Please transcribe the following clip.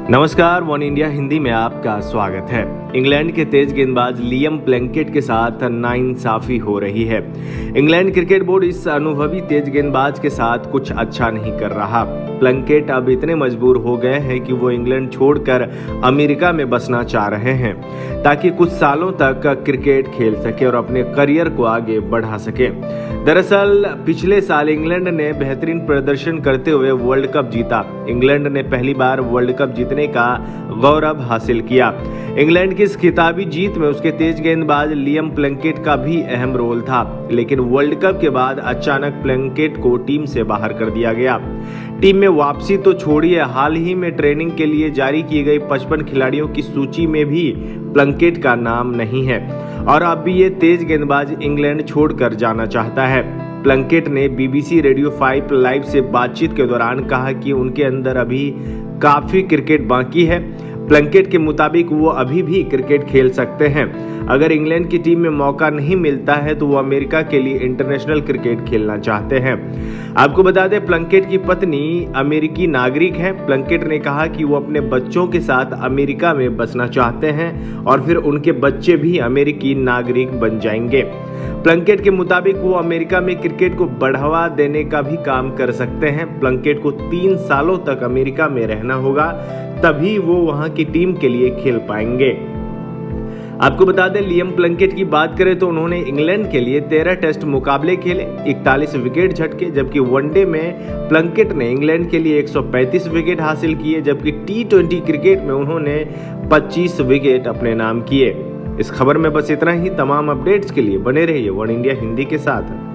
नमस्कार, one India Hindi में आपका स्वागत है। इंग्लैंड के तेज गेंदबाज लियम प्लंकेट के साथ नाइंसाफी हो रही है। इंग्लैंड क्रिकेट बोर्ड इस अनुभवी तेज गेंदबाज के साथ कुछ अच्छा नहीं कर रहा। प्लंकेट अब इतने मजबूर हो गए हैं कि वो इंग्लैंड छोड़कर अमेरिका में बसना चाह रहे हैं ताकि कुछ सालों तक क्रिकेट खेल सके और अपने करियर को आगे बढ़ा सके। दरअसल पिछले साल इंग्लैंड ने बेहतरीन प्रदर्शन करते हुए वर्ल्ड कप जीता। इंग्लैंड ने पहली बार वर्ल्ड कप जीतने का गौरव हासिल किया। इंग्लैंड की इस खिताबी जीत में उसके तेज गेंदबाज लियम प्लंकेट का भी अहम रोल था, लेकिन वर्ल्ड कप के बाद अचानक प्लंकेट को टीम से बाहर कर दिया गया। टीम में वापसी तो छोड़िए, हाल ही में ट्रेनिंग के लिए जारी की गई 55 खिलाड़ियों की सूची में भी प्लंकेट का नाम नहीं है और अब भी ये तेज गेंदबाज इंग्लैंड छोड़कर जाना चाहता है। प्लंकेट ने BBC रेडियो 5 लाइव से बातचीत के दौरान कहा कि उनके अंदर अभी काफी क्रिकेट बाकी है। प्लंकेट के मुताबिक वो अभी भी क्रिकेट खेल सकते हैं। अगर इंग्लैंड की टीम में मौका नहीं मिलता है तो वो अमेरिका के लिए इंटरनेशनल क्रिकेट खेलना चाहते हैं। आपको बता दें, प्लंकेट की पत्नी अमेरिकी नागरिक है। प्लंकेट ने कहा कि वो अपने बच्चों के साथ अमेरिका में बसना चाहते हैं और फिर उनके बच्चे भी अमेरिकी नागरिक बन जाएंगे। प्लंकेट के मुताबिक वो अमेरिका में क्रिकेट को बढ़ावा देने का भी काम कर सकते हैं। प्लंकेट को 3 सालों तक अमेरिका में रहना होगा, तभी वो वहां की टीम के लिए खेल पाएंगे। आपको बता दें, लियम प्लंकेट की बात करें तो उन्होंने इंग्लैंड के लिए 13 टेस्ट मुकाबले खेले, 41 विकेट झटके, जबकि वनडे में प्लंकेट ने इंग्लैंड के लिए 135 विकेट हासिल किए, जबकि T20 क्रिकेट में उन्होंने 25 विकेट अपने नाम किए। इस खबर में बस इतना ही। तमाम अपडेट्स के लिए बने रहिए वन इंडिया हिंदी के साथ।